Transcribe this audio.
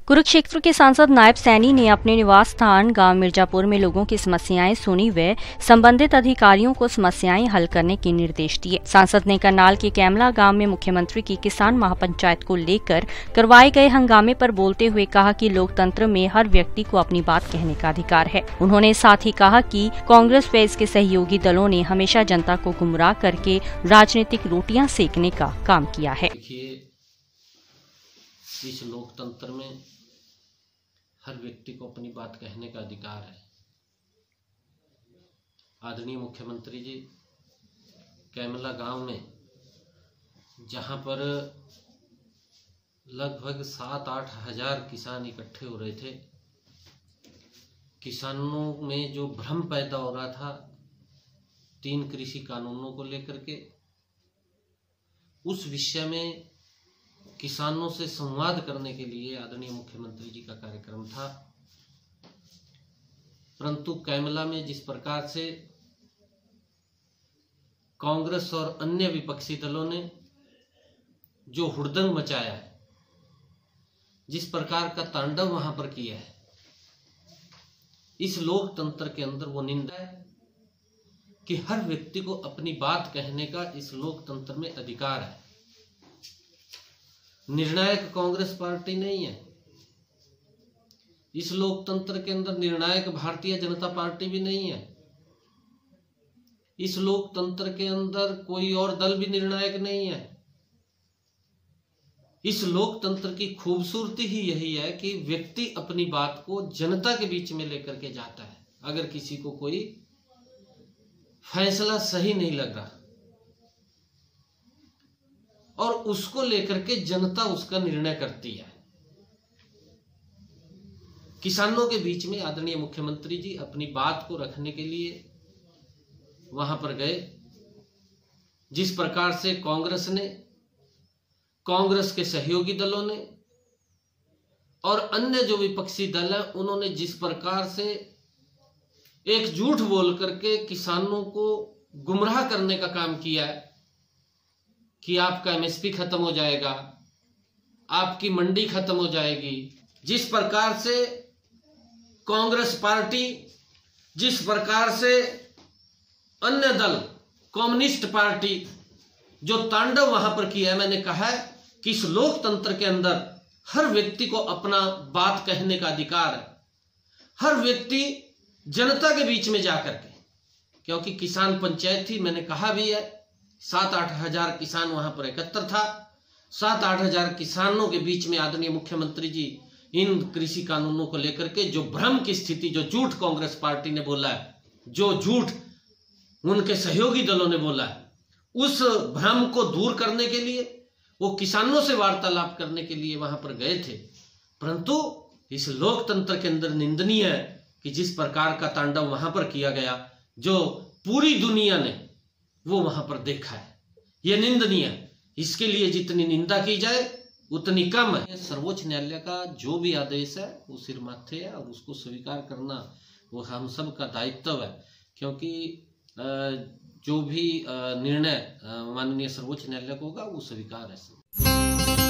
कुरुक्षेत्र के सांसद नायब सैनी ने अपने निवास स्थान गांव मिर्जापुर में लोगों की समस्याएं सुनी व संबंधित अधिकारियों को समस्याएं हल करने के निर्देश दिए। सांसद ने करनाल के कैमला गांव में मुख्यमंत्री की किसान महापंचायत को लेकर करवाए गए हंगामे पर बोलते हुए कहा कि लोकतंत्र में हर व्यक्ति को अपनी बात कहने का अधिकार है। उन्होंने साथ ही कहा कि कांग्रेस व इसके सहयोगी दलों ने हमेशा जनता को गुमराह करके राजनीतिक रोटियां सेकने का काम किया है। इस लोकतंत्र में हर व्यक्ति को अपनी बात कहने का अधिकार है। आदरणीय मुख्यमंत्री जी कैमला गांव में, जहां पर लगभग 7-8 हजार किसान इकट्ठे हो रहे थे, किसानों में जो भ्रम पैदा हो रहा था 3 कृषि कानूनों को लेकर के, उस विषय में किसानों से संवाद करने के लिए आदरणीय मुख्यमंत्री जी का कार्यक्रम था। परंतु कैमला में जिस प्रकार से कांग्रेस और अन्य विपक्षी दलों ने जो हुड़दंग मचाया है, जिस प्रकार का तांडव वहां पर किया है, इस लोकतंत्र के अंदर वो निंदा है कि हर व्यक्ति को अपनी बात कहने का इस लोकतंत्र में अधिकार है। निर्णायक कांग्रेस पार्टी नहीं है इस लोकतंत्र के अंदर, निर्णायक भारतीय जनता पार्टी भी नहीं है इस लोकतंत्र के अंदर, कोई और दल भी निर्णायक नहीं है। इस लोकतंत्र की खूबसूरती ही यही है कि व्यक्ति अपनी बात को जनता के बीच में लेकर के जाता है। अगर किसी को कोई फैसला सही नहीं लग रहा और उसको लेकर के जनता उसका निर्णय करती है। किसानों के बीच में आदरणीय मुख्यमंत्री जी अपनी बात को रखने के लिए वहां पर गए। जिस प्रकार से कांग्रेस ने, कांग्रेस के सहयोगी दलों ने और अन्य जो विपक्षी दल है, उन्होंने जिस प्रकार से एक झूठ बोल करके किसानों को गुमराह करने का काम किया है कि आपका एमएसपी खत्म हो जाएगा, आपकी मंडी खत्म हो जाएगी। जिस प्रकार से कांग्रेस पार्टी, जिस प्रकार से अन्य दल, कम्युनिस्ट पार्टी जो तांडव वहां पर किया है, मैंने कहा है कि इस लोकतंत्र के अंदर हर व्यक्ति को अपना बात कहने का अधिकार है। हर व्यक्ति जनता के बीच में जाकर के, क्योंकि किसान पंचायत थी, मैंने कहा भी है 7-8 हजार किसान वहां पर एकत्र था। 7-8 हजार किसानों के बीच में आदरणीय मुख्यमंत्री जी इन कृषि कानूनों को लेकर के जो भ्रम की स्थिति, जो झूठ कांग्रेस पार्टी ने बोला है, जो झूठ उनके सहयोगी दलों ने बोला है, उस भ्रम को दूर करने के लिए वो किसानों से वार्तालाप करने के लिए वहां पर गए थे। परंतु इस लोकतंत्र के अंदर निंदनीय है कि जिस प्रकार का तांडव वहां पर किया गया, जो पूरी दुनिया ने वो वहां पर देखा है, यह निंदनीय है। इसके लिए जितनी निंदा की जाए उतनी कम है। सर्वोच्च न्यायालय का जो भी आदेश है वो सिर माथे है और उसको स्वीकार करना वो हम सब का दायित्व है, क्योंकि जो भी निर्णय माननीय सर्वोच्च न्यायालय को होगा वो स्वीकार है।